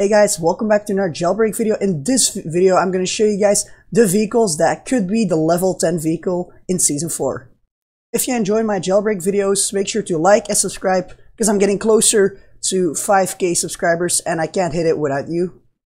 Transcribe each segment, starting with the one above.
Hey guys, welcome back to another jailbreak video. In this video, I'm going to show you guys the vehicles that could be the level 10 vehicle in Season 4. If you enjoy my jailbreak videos, make sure to like and subscribe because I'm getting closer to 5k subscribers and I can't hit it without you.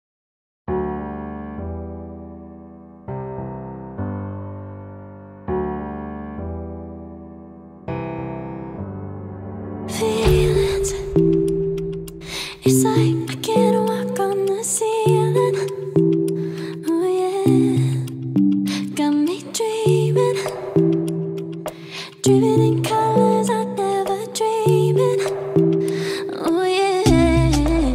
Feelings, it's like I can't walk on the ceiling. Oh yeah, got me dreaming, dreaming in colors I never dreamed in. Oh yeah,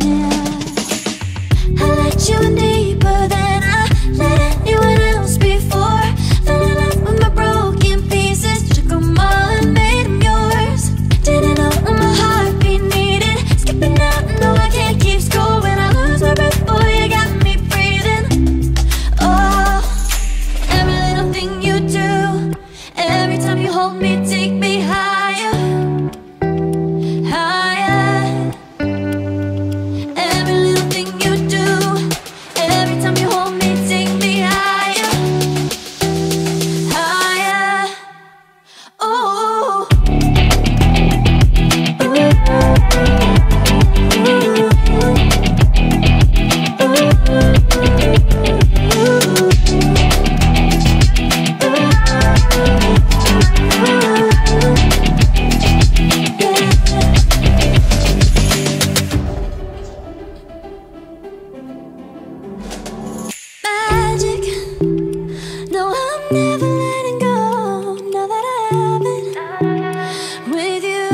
I let you in deeper than I let anyone else before. Fell in love with my broken pieces, took them all and made them yours. Didn't know what my heartbeat needed, skipping out, no I can't keep score. When I lose my breath, boy, you got me breathing. Oh, every little thing you do, every time you hold me, take me higher, higher. Every little thing you do, every time you hold me, take me higher, higher. Oh. Magic, no, I'm never letting go. Now that I have it with you,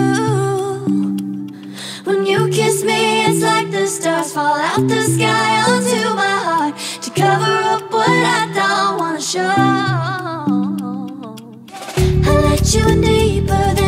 when you kiss me, it's like the stars fall out the sky onto my heart to cover up what I don't wanna show. I let you in deeper than